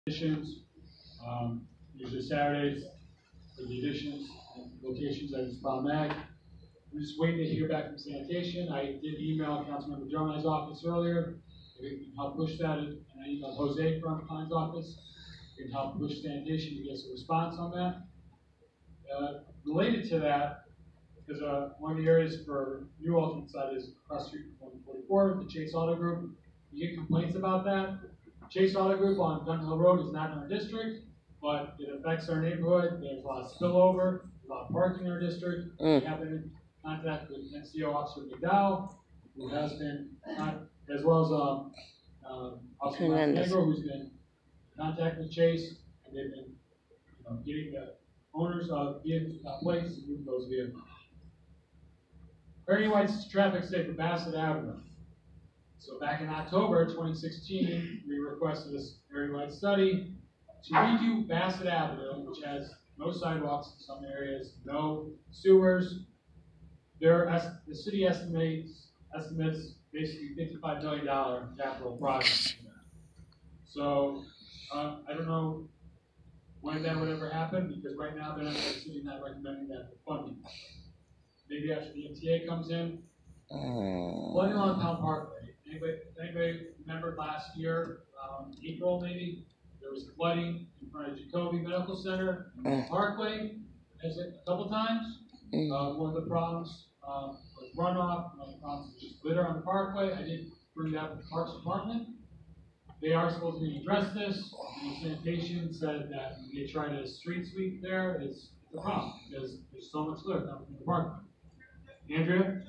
additions. Usually Saturdays for the additions and locations at Spot Mag. We're just waiting to hear back from sanitation. I did email Councilmember Jonah's office earlier. If we can help push that, and I emailed Jose from Klein's office. We can help push sanitation to get a response on that. Related to that, because one of the areas for new alternate site is across the street from 144, the Chase Auto Group. You get complaints about that. Chase Auto Group on Gun Hill Road is not in our district, but it affects our neighborhood. There's a lot of spillover, a lot of parking in our district. We have been in contact with NCO Officer McDowell, who has been, as well as Officer Montenegro, who's been in contact with Chase, and they've been getting the owners of vehicles plates to move those vehicles. Ernie White's traffic safe for Bassett Avenue. So back in October 2016, we requested this Ernie White study to redo Bassett Avenue, which has no sidewalks in some areas, no sewers. The city estimates basically $55 million capital project. So I don't know when that would ever happen, because right now the city's not recommending that for funding. Maybe after the MTA comes in. Flooding along Town Parkway. Anybody remember last year, April maybe, there was flooding in front of Jacoby Medical Center on Parkway a couple times. One of the problems was runoff. One of the problems was just litter on the Parkway. I did bring that up to the Parks Department. They are supposed to address this. And sanitation said that when they try to street sweep there, it's a problem because there's so much litter coming from the Parkway. Andrea?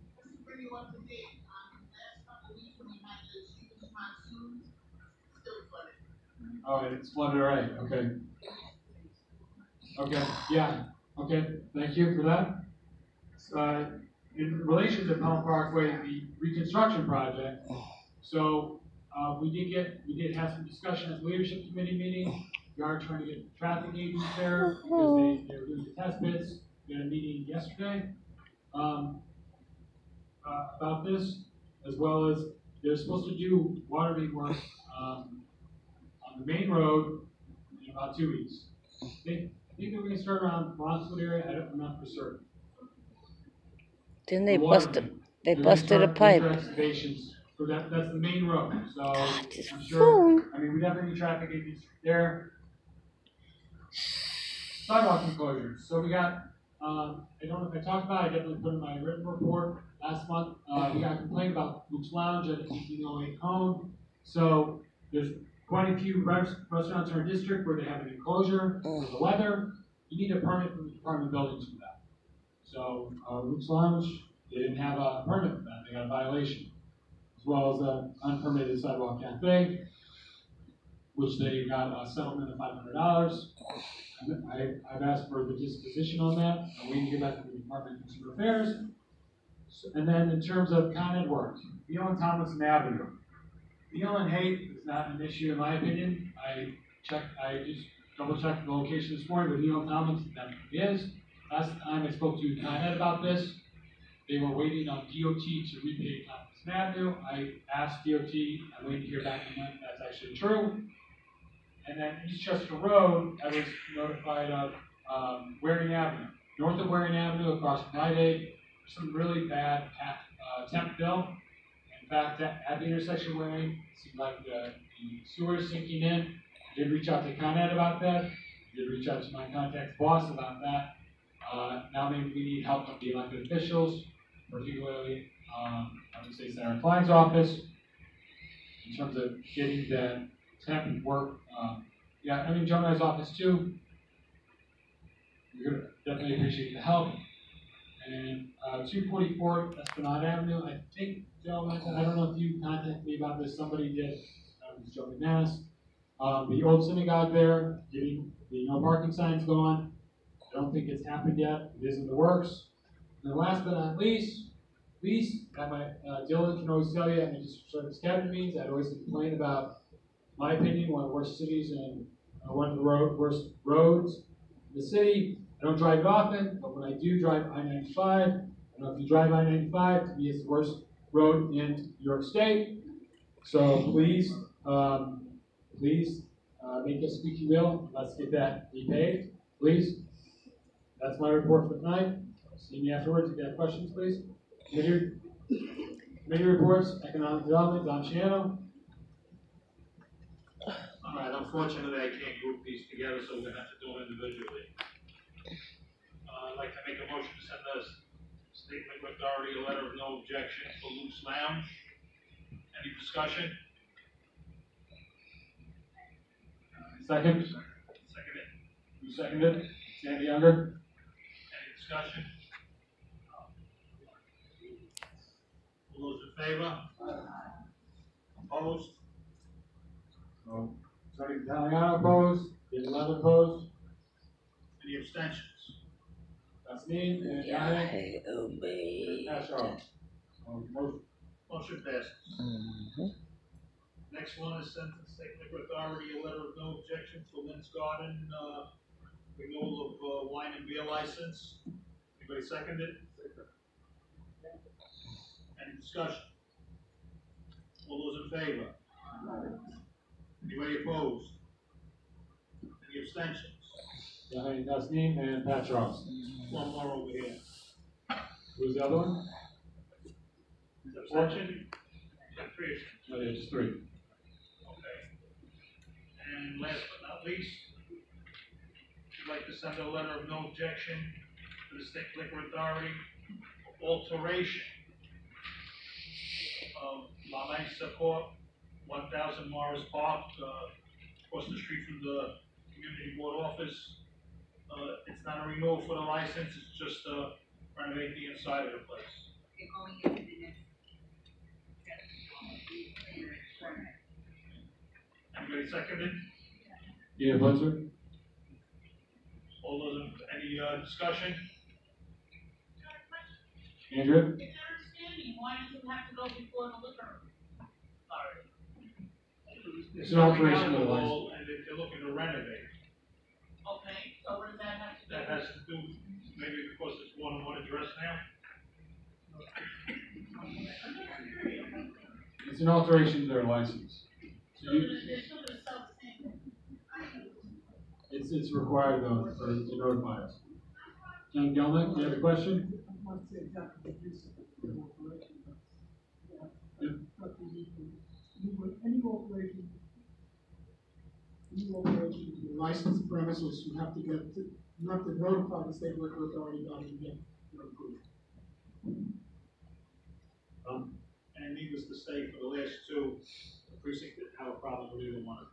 Oh, it's flooded, all right, okay. Okay, yeah, okay, thank you for that. In relation to Pelham Parkway, the reconstruction project, so we did have some discussion at the leadership committee meeting. We are trying to get traffic agents there because they were doing the test bits. We had a meeting yesterday about this, as well as they're supposed to do water main work on the main road in about 2 weeks. I think they're going to start around Bronxwood area. I'm not for certain. Then they busted a pipe. Excavations. So that's the main road. So I'm sure. Phone. I mean, we definitely need traffic agents there. Sidewalk enclosures. So we got. I don't know if I talked about it. I definitely put in my written report last month. We got a complaint about Luke's Lounge at 1808 Home. So there's quite a few restaurants in our district where they have an enclosure for the weather. You need a permit from the Department of Buildings for that. So Luke's Lounge, they didn't have a permit for that. They got a violation. As well as an unpermitted sidewalk cafe, which they got a settlement of $500. I've asked for the disposition on that. I'm waiting to get back from the Department of Consumer Affairs. And then in terms of Con Ed work, Beal and Tomlinson Avenue. Beal and Haight is not an issue in my opinion. I just double-checked the location this morning with Beal and Tomlinson, that is. Last time I spoke to Con Ed about this, they were waiting on DOT to repave Tomlinson Avenue. I asked DOT, I'm waiting to hear back from them if that's actually true. And then Eastchester Road, I was notified of Waring Avenue. North of Waring Avenue, across from Rite Aid, some really bad temp fill. In fact, at the intersection of Waring, it seemed like the sewer is sinking in. I did reach out to Con Ed about that. I did reach out to my contact boss about that. Now maybe we need help from the elected officials, particularly, I would say Sarah Klein's office, in terms of getting the temp work. Yeah, I mean, Jonah's office too. We're going to definitely appreciate the help. And 244 Esplanade Avenue, I think, Joe, I don't know if you contacted me about this, somebody did, I was Joe McManus. The old synagogue there, getting the no parking signs going. I don't think it's happened yet. It is in the works. And last but not least, Dylan can always tell you, I mean, just sort of his cabinet meetings, I'd always complain about, my opinion, one of the worst cities and one of the worst roads in the city. I don't drive it often, but when I do drive I-95, I don't know if you drive I-95, to me it's the worst road in New York State. So please make a squeaky wheel. Let's get that repaved, please. That's my report for tonight. See me afterwards. If you have questions, please. Committee reports, economic development, Don Shiano. All right, unfortunately, I can't group these together, so we're gonna have to do them individually. I'd like to make a motion to send the State Liquor Authority a letter of no objection for Luke's Lounge. Any discussion? Second. Seconded. Who seconded? Sandy Younger. Any discussion? All those in favor? Opposed? Tony Italiano opposed. David Leonard opposed. Any abstentions? That's me. And Yahweh obey. Ashar. Motion passes. Next one is send to the State Liquor Authority a letter of no objection for Lynn's Garden, renewal of wine and beer license. Anybody second it? Any discussion? All those in favor? Anybody opposed? Any abstentions? Yahweh Tasneem and Pat Charles. One more over here. Who's the other one? Abstention? Got three. Oh, yeah, just three. Okay. And last but not least, we'd like to send a letter of no objection to the State Liquor Authority for alteration of La Mesa Court, 1000 Morris Park, across the street from the Community Board office. It's not a renewal for the license, it's just renovate the inside of the place. You're going into the next. Anybody seconded? Yeah, Blitzer. All those in, any discussion? Andrea? It's understanding, why does it have to go before the liquor? Alright. It's an alteration of the license. And they're looking to renovate. Okay, so what does that have to do? That has to do, maybe because it's more than one address now? It's an alteration to their license. So They're still gonna sell the same. it's required though to notify us. John Gelnick, you have a question? Yep. Any alteration to the licensed premises, you have to notify the State Liquor Authority about it and get your approval. And needless to say, for the last two, the precinct didn't have a problem with either one.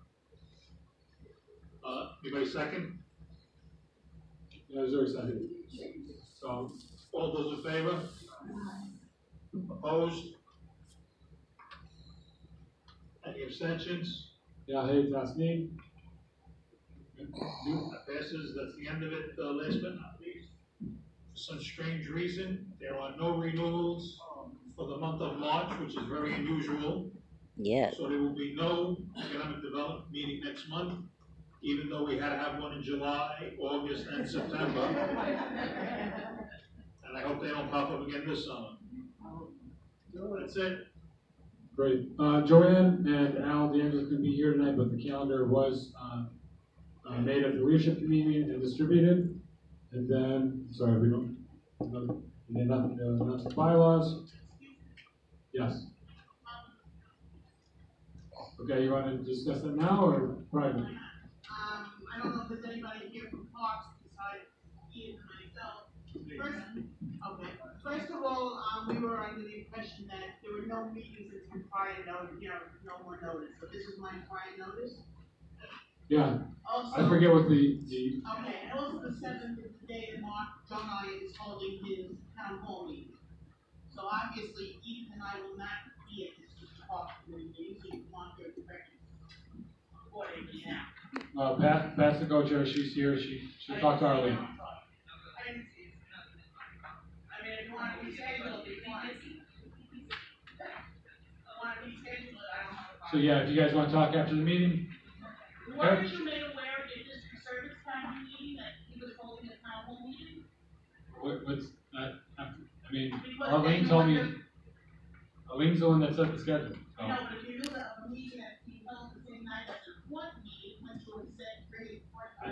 Anybody second? Yeah, is there a second? So, all those in favor? Opposed? Any abstentions? Yahweh Tasneem. That passes, that's the end of it, last but not least. For some strange reason, there are no renewals for the month of March, which is very unusual. Yeah. So there will be no economic development meeting next month, even though we had to have one in July, August, and September. And I hope they don't pop up again this summer. That's it. Great. Joanne and Al D'Angelo can be here tonight, but the calendar was made at the leadership committee and distributed. And then, sorry, we don't, and then nothing to announce the bylaws. Yes. Okay, you want to discuss that now or private? I don't know if there's anybody here from Parks besides Ian and myself. First of all, we were under the impression that there were no meetings until prior notice, no more notice, so this is my prior notice. Yeah. Also, I forget what the okay, and also the 7th is the day that Mark Donai is holding his town hall meeting. So obviously, Ethan and I will not be at this Parks committee meeting, so you want your direction accordingly now. Pat's the co-chair. She's here. She'll talk to Arlene. I didn't see it. I mean, if you want to reschedule it, if you want to reschedule it, I don't have a problem. So yeah, if you guys want to talk after the meeting. Weren't you made aware of the district service time meeting that he was holding a town hall meeting? What's that? I mean, Arlene told me. Arlene's the one that set the schedule. So. No, but if you knew that a meeting that he held the same night as the court meeting, went to a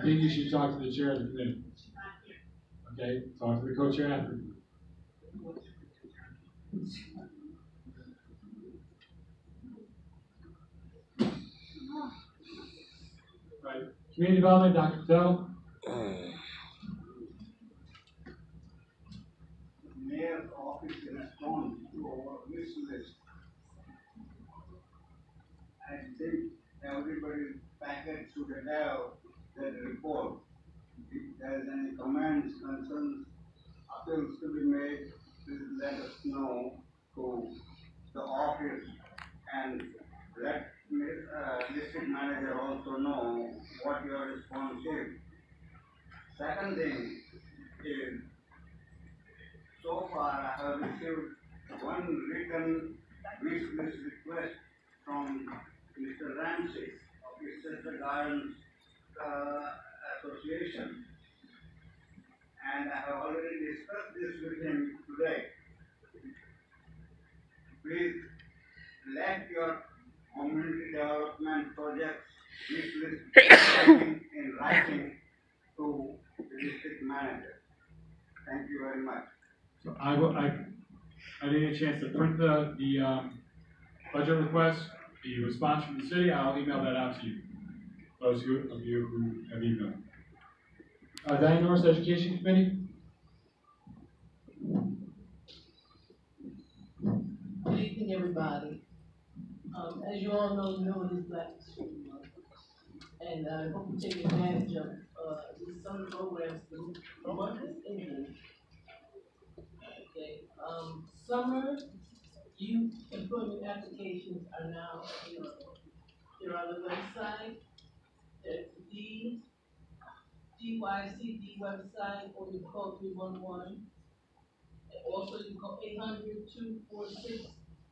think you should talk to the chair of the committee. She's not here. Okay, talk to the co-chair after. Right. Community development, Dr. Patel. Mayor's office response to our wish list. I think everybody's packet should have that report. If there's any comments, concerns, appeals to be made, please let us know to the office and let district manager also know what your response is. Second thing is, so far I have received one written wish list request from Mr. Ramsey of his Sister Gardens Association. And I have already discussed this with him today. Please let your community development projects wish list in writing to the district manager. Thank you very much. So I didn't get a chance to print the budget request, the response from the city. I'll email that out to you. Those of you who have emailed. Diane Norris, Education Committee. Good evening, everybody. As you all know, it is Black History Month, and I hope you take advantage of these summer programs. The month is ending. Okay. Summer youth employment applications are now available. They're on the website. There's the DYCD website, or you call 311. Also, you call 800-246-4646.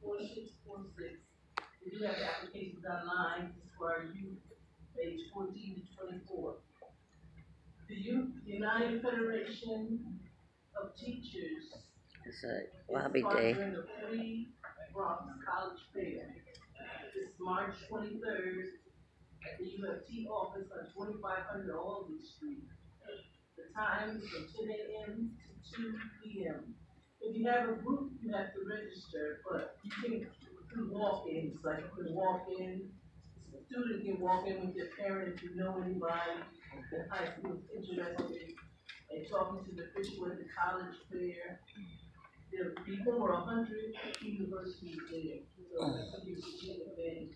We do have applications online for our youth, age 14 to 24. The United Federation of Teachers It's a lobby is day. sponsoring the free Bronx College Fair. This March 23rd at the UFT office on 2500 Aldrich Street. The time is from 10 a.m. to 2 p.m. If you have a group, you have to register, but you can walk in. It's like you can walk in. A student can walk in with their parent if you know anybody in high school is interested in talking to the official at the college fair. There'll be over 100 universities there, so that's what you should take advantage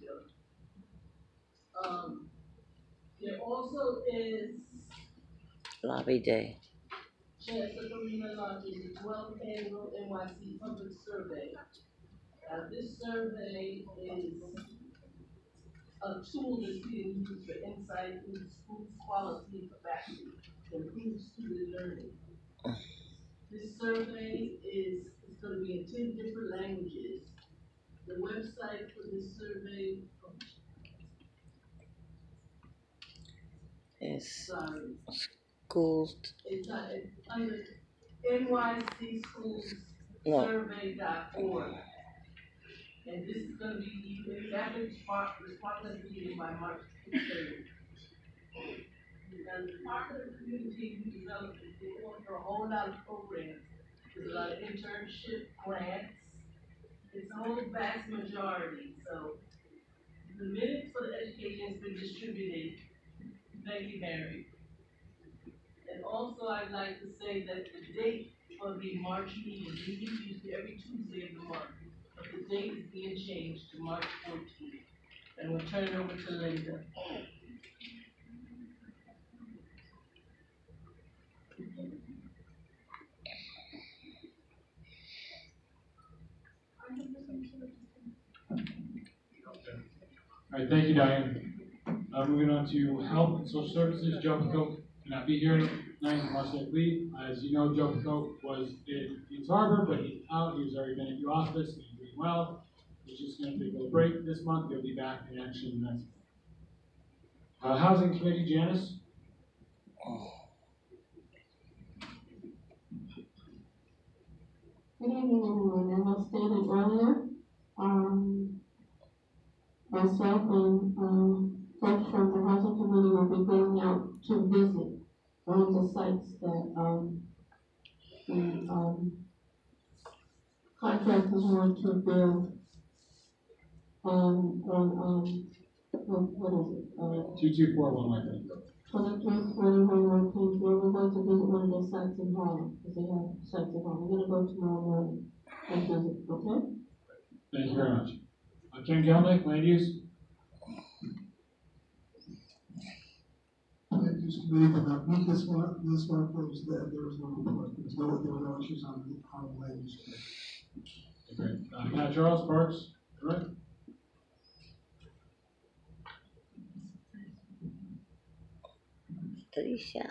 of. There also is Lobby day. Chancellor Karina launches the 12th annual NYC Public Survey. This survey is a tool that's being used for insight into schools' quality and capacity to improve student learning. This survey is going to be in 10 different languages. The website for this survey, It's sorry, schools. it's not, it's under NYC Schools No. Survey.org. And this is going to be exactly responsibility by March 3rd. And part of the community development, they offer a whole lot of programs. There's a lot of internship grants. It's a whole vast majority. So the minutes for the education has been distributed. Thank you, Mary. And also, I'd like to say that the date for the March meeting, we meet usually every Tuesday of the month, but the date is being changed to March 14th. And we'll turn it over to Linda. All right, thank you, Diane. Moving on to Health and Social Services. Joe Picote cannot be here tonight. Marcel Lee. As you know, Joe Picote was in East Harbor, but he's out. He's already been at your office and he's doing well. He's just going to take a little break this month. He'll be back in action next month. Housing Committee, Janice. Good evening, everyone. As I stated earlier, myself and folks from the Housing Committee will be going out to visit one of the sites that, the, contractors want to build what is it? 2241, I think. 2341 Kingsville. We're going to visit one of their sites in Harlem, because they have sites in Harlem. We're gonna go tomorrow morning and visit, okay? Thank you very much. Ken Gelnick, land use? Land use committee did not meet this month was that there was no report, there were no issues on the land use committee. Okay. Matt Charles, Parks, correct? Trisha.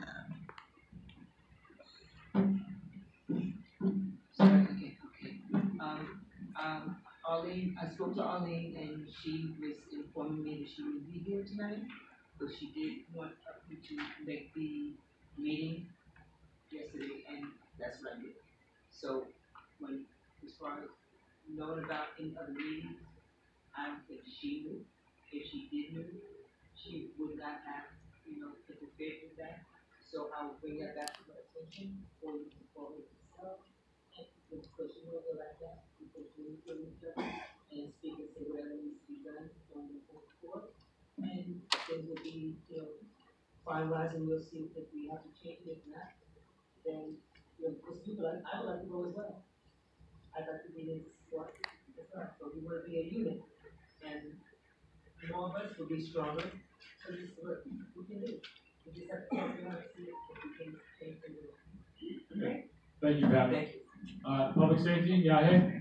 Arlene, I spoke to Arlene and she was informing me that she would be here tonight, but she did want me to make the meeting yesterday, and that's what I did. So, as far as knowing about any other meetings, I don't think she knew. If she did know, she would not have, interfered with that. So I will bring that back to her attention, or you can call it yourself, because you know her like that, because we need to meet her and speak and say whatever needs to be done on the board. And things will be, finalized, and we'll see if we have to change it. If not, then, because people like, I would like to go as well. I'd like to be in support as well, so we want to be a unit, and more of us will be stronger, so this is what we can do. We just have to talk about it, see if we can change the rules. Okay? Thank you, Pat. Thank you. Public safety, yeah, hey?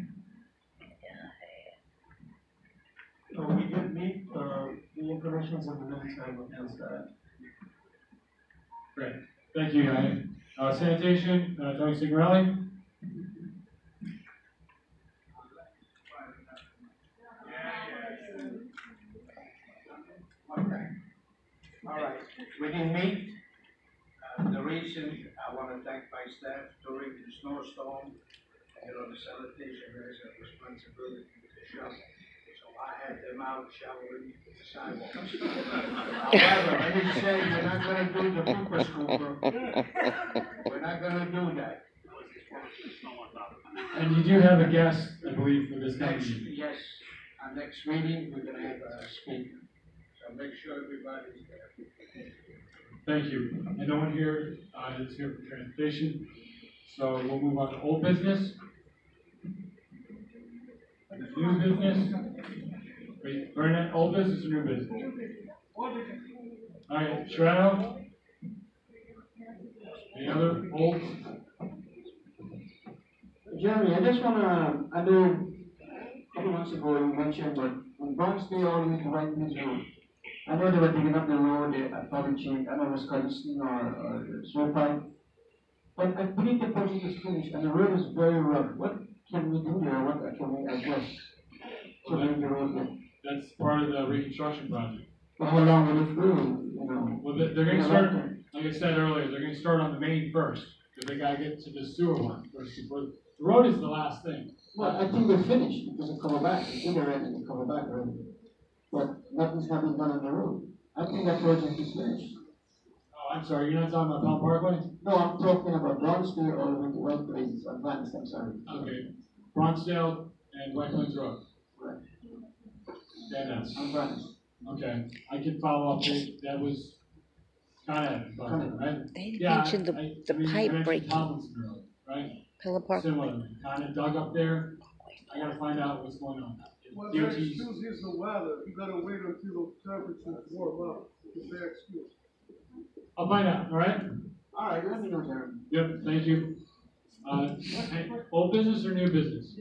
We did meet, the information's in the minutes, I will answer that. Great. Thank you, Yahya. Sanitation, Tony Signorelli? Okay. All right. We didn't meet. The reason I want to thank my staff during the snowstorm, the sanitation has a responsibility to shovel. So I had them out shoveling the sidewalks. However, let me say, we're not going to do the Cooper scooper. We're not going to do that. And you do have a guest, I believe, for this Next, meeting. yes, our next meeting, we're going to have a speaker. So make sure everybody's there. Thank you. And no one here is here for transportation. So we'll move on to old business. New business. Wait, Burnett, old business or new business? All right, Shredo. Any other old? Jeremy, I just wanna, I know a couple months ago you mentioned that when Barnsley all the way to White Mills Road, I know they were digging up the road at Pavicci, I know it was Carlson or Swapine. But I believe the project is finished and the road is very rough. What can we do there? What can we address to make the road there? That's part of the reconstruction project. But how long will it go, Well, they're going to start, like I said earlier, they're going to start on the main first. Because they got to get to the sewer one first. The road is the last thing. Well, I think they're finished because they cover back. It's in there and they cover back already. But nothing's happening done on the road. I think that project is finished. Oh, I'm sorry, you're not talking about Palm Parkway? No, I'm talking about Brownsville all the way to White Plains, Advanced, I'm sorry. Okay. Bronxdale and White Plains Road. Right. Advanced. Advanced. Okay. I can follow up. That was kind of, right? They Yeah, mentioned the I pipe mentioned breaking. Tomlinson Road, right? Pillar Park. Similar, kind of dug up there. I gotta find out what's going on. Well, their DOT's excuse is the weather. You gotta wait until the temperatures warm up. It's their excuse. I'll find out, all right? All right, let me know, Jeremy. Yep, thank you. Hey, old business or new business?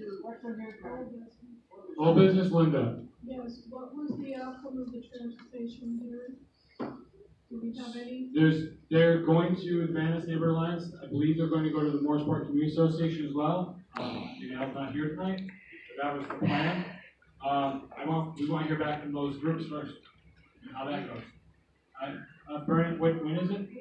Old business, Linda. Yes, what was the outcome of the transportation hearing? Do we have any? They're going to advance neighbor lines. I believe they're going to go to the Morris Park Community Association as well. I'm not here tonight, but that was the plan. We want to hear back from those groups first, and how that goes. Bernie, when is it?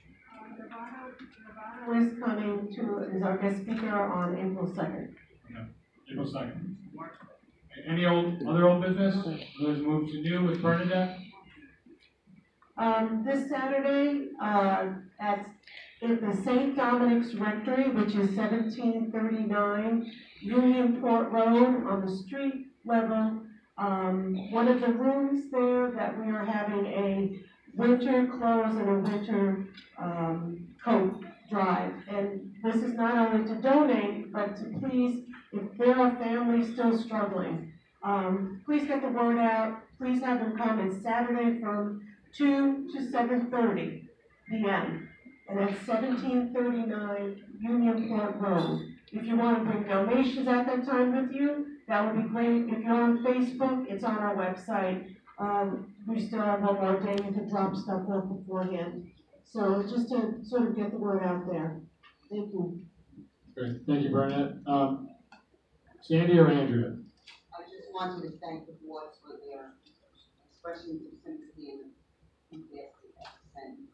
Who is coming is our guest speaker on April 2nd. Okay, April 2nd. Any other old business? Let's move to new with Bernadette. This Saturday, at the St. Dominic's Rectory, which is 1739 Unionport Road on the street level. One of the rooms there that we are having a winter clothes and a winter coat drive. And this is not only to donate, but to please, if there are families still struggling, please get the word out. Please have them come. It's Saturday from 2 to 7:30 p.m. And that's 1739 Unionport Road. If you want to bring donations at that time with you, that would be great. If you're on Facebook, it's on our website. We still have one more day to drop stuff off beforehand. So just to sort of get the word out there. Thank you. Great, thank you, Bernadette. Sandy or Andrea? I just wanted to thank the board for their expressions of sympathy and enthusiastic sentence.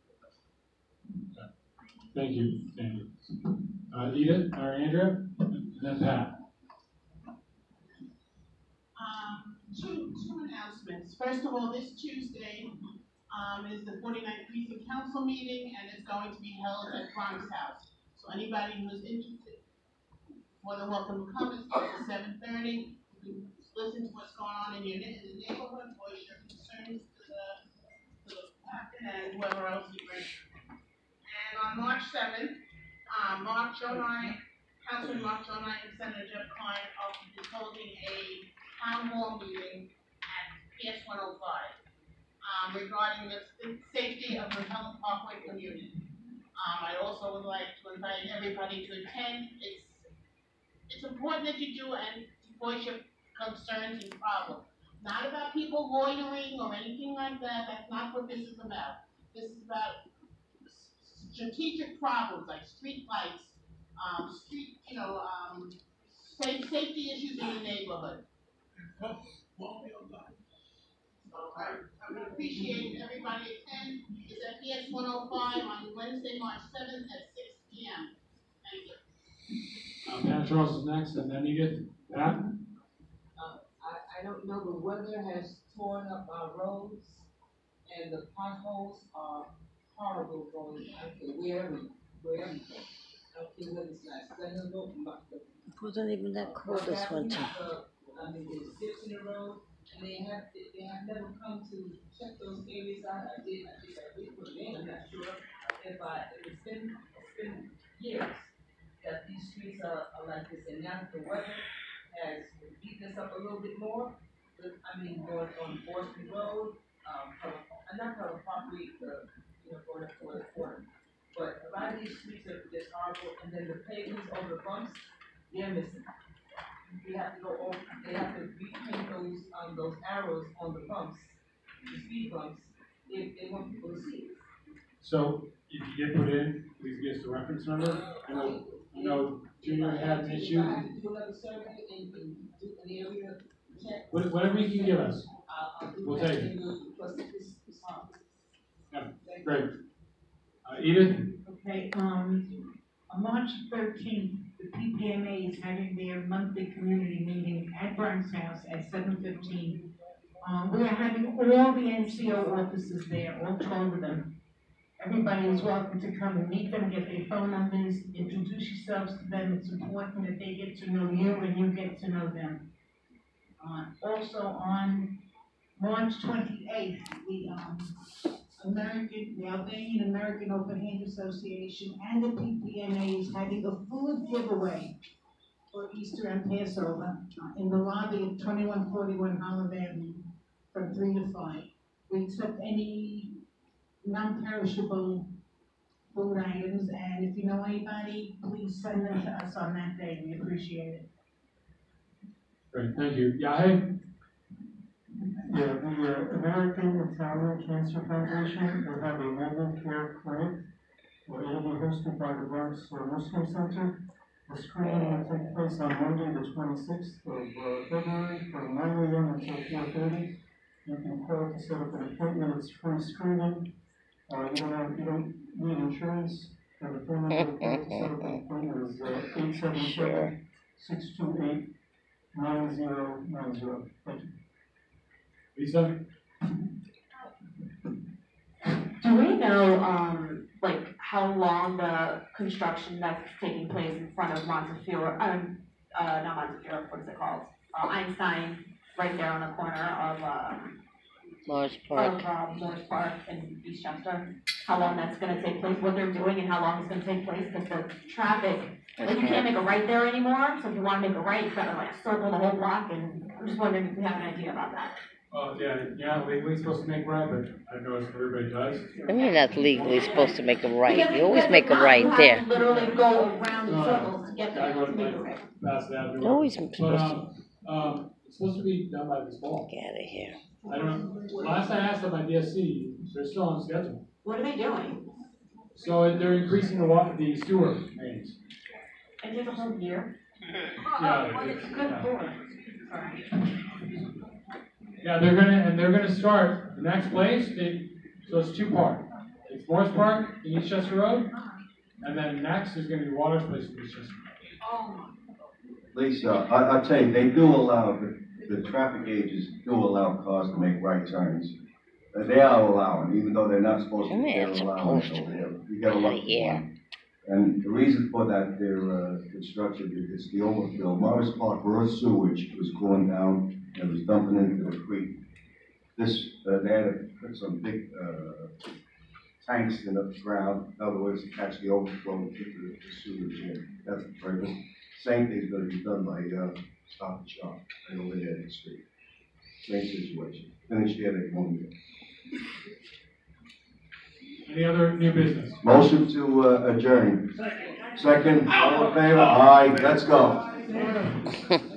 Thank you, Sandy. Edith or Andrea? And then Pat. Two announcements. First of all, this Tuesday is the 49th Precinct Council meeting, and it's going to be held at Bronx House. So anybody who's interested, more than welcome to come. It starts at 7:30. You can listen to what's going on in the neighborhood, voice your concerns to the captain and whoever else you bring. And on March 7th, Councilman Mark Jonai and Senator Jeff Klein are holding a town hall meeting at PS 105 regarding the safety of the Pelham Parkway community. I also would like to invite everybody to attend. It's important that you do and voice your concerns and problems. Not about people loitering or anything like that. That's not what this is about. This is about strategic problems like street lights, safety issues in the neighborhood. I would appreciate everybody attend. It's at PS 105 on Wednesday, March 7th at 6 p.m. Thank you. Pat Charles is next, and then Edith. Pat? I don't know, the weather has torn up our roads, and the potholes are horrible going, wherever. I don't care whether it's not Senegal, It wasn't even that cold this winter. There's dips in the road, and they have never come to check those areas out. I did put it in, I'm not sure it's been years that these streets are like this, and now the weather has beaten us up a little bit more. Going on Boston Road, not Pelham Parkway, going up toward the corner. But a lot of these streets are just horrible, and then the pavements over the bumps, they're missing. They have to repaint those arrows on the bumps, the speed bumps, if they want people to see it. So, if you get put in, please give us the reference number. I know Junior had an issue. I have to do another survey and do an area check. Whatever you can give us, we'll take it. Because it's hard. Yeah, great. Edith? Okay, on March 13th, the PPMA is having their monthly community meeting at Bronx House at 7:15. We are having all the NCO officers there, all 12 of them. Everybody is welcome to come and meet them, get their phone numbers, introduce yourselves to them. It's important that they get to know you and you get to know them. Also on March 28th, the Albanian American Open Hand Association and the PPNA is having a food giveaway for Easter and Passover in the lobby of 2141 Holland Avenue from 3 to 5. We accept any non-perishable food items, and if you know anybody, please send them to us on that day. We appreciate it. Great, thank you. Yahay? Yeah, the American Italian Cancer Foundation will have a mobile care clinic where it will be hosted by the Bronx Muslim Center. The screening will take place on Monday, the 26th of February from 9 a.m. until 4:30. You can call to set up an appointment. It's free screening. You don't need insurance. And the phone number to set up an appointment is 877-628-9090. Thank you. Lisa? know, like, how long the construction that's taking place in front of Montefiore, not Montefiore, what is it called? Einstein, right there on the corner of, Morris Park. Morris Park in Eastchester, how long that's gonna take place, what they're doing and how long it's gonna take place, because the traffic, like, you can't make a right there anymore, so if you wanna make a right, you gotta like circle the whole block, and I'm just wondering if you have an idea about that. Oh, yeah, legally supposed to make right, but I know if everybody does. I mean, that's legally supposed to make a right. Because You always make a right there. You have to literally go around in circles to get Gotta there go to to make a right. Pass that. You're always supposed to. It's supposed to be done by this fall. Get out of here. I don't know, last I asked them by DSC, they're still on schedule. What are they doing? So they're increasing the sewer mains. It takes a whole year? Yeah, Good lord. Sorry. Yeah, they're gonna start, the next place, so it's two-part. It's Morris Park in Eastchester Road, and then next is gonna be Waters Place in Eastchester. Oh. Lisa, I'll tell you, they do allow, the traffic gauges do allow cars to make right turns. They are allowing, even though they're not supposed to, they're allowing it over there. You gotta look for one. And the reason for that, their construction, is the overfill. Morris Park raw sewage was going down and was dumping into the creek. This, they had to put some big tanks in the ground, in other words, to catch the overflow and get the sewage in. That's the purpose. Same thing's gonna be done by Stop and Shop, right over there in the street. Same situation. Finish there, they won't get. Any other new business? Motion to adjourn. Second, all in favor? Aye, let's go.